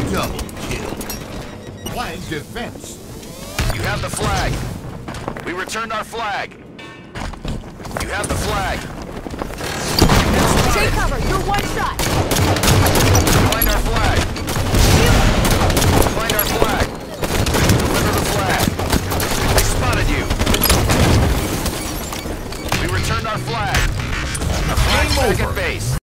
Double kill. Flag defense. You have the flag. We returned our flag. You have the flag. Take cover. You're one shot.